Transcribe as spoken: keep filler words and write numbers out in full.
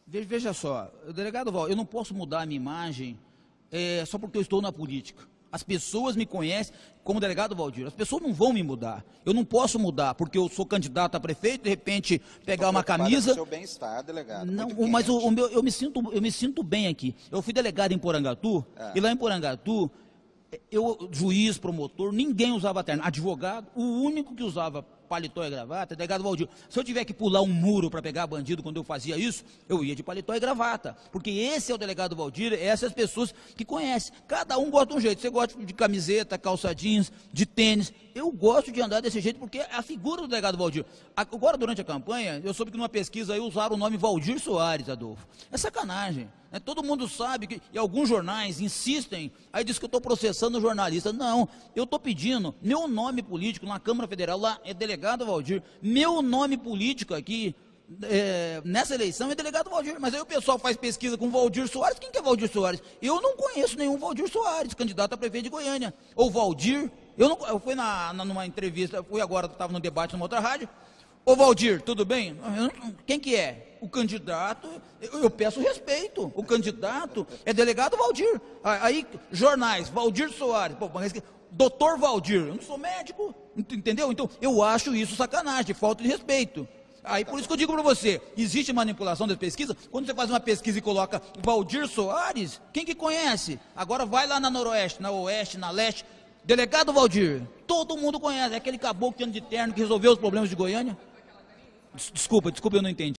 Veja, veja só, delegado Val, eu não posso mudar a minha imagem é, só porque eu estou na política. As pessoas me conhecem como delegado Valdir, as pessoas não vão me mudar. Eu não posso mudar porque eu sou candidato a prefeito, de repente pegar uma camisa. Com o seu bem-estar, delegado. Não, muito mas o, quente. o meu, eu me sinto, eu me sinto bem aqui. Eu fui delegado em Porangatu É. e lá em Porangatu, eu juiz, promotor, ninguém usava terno. Advogado, o único que usava paletó e gravata, delegado Valdir. Se eu tiver que pular um muro para pegar bandido quando eu fazia isso, eu ia de paletó e gravata. Porque esse é o delegado Valdir, essas pessoas que conhecem. Cada um gosta de um jeito. Você gosta de camiseta, calça jeans, de tênis. Eu gosto de andar desse jeito porque é a figura do delegado Valdir. Agora, durante a campanha, eu soube que numa pesquisa aí usaram o nome Valdir Soares, Adolfo. É sacanagem. Né? Todo mundo sabe que, e alguns jornais insistem, aí diz que eu estou processando o jornalista. Não, eu estou pedindo meu nome político na Câmara Federal, lá é delegado Valdir. Meu nome político aqui, é, nessa eleição, é delegado Valdir. Mas aí o pessoal faz pesquisa com Valdir Soares. Quem que é Valdir Soares? Eu não conheço nenhum Valdir Soares, candidato a prefeito de Goiânia. Ou Valdir, eu, não, eu fui na, na, numa entrevista, fui agora, estava no debate numa outra rádio. Ô Valdir, tudo bem? Quem que é? O candidato, eu, eu peço respeito. O candidato é delegado Valdir. Aí, jornais, Valdir Soares, pô, mas, doutor Valdir, eu não sou médico, entendeu? Então, eu acho isso sacanagem, falta de respeito. Aí, por isso que eu digo para você, existe manipulação das pesquisas? Quando você faz uma pesquisa e coloca Valdir Soares, quem que conhece? Agora vai lá na Noroeste, na Oeste, na Leste, delegado Valdir, todo mundo conhece, é aquele caboclo que anda de terno que resolveu os problemas de Goiânia. Desculpa, desculpa, eu não entendi.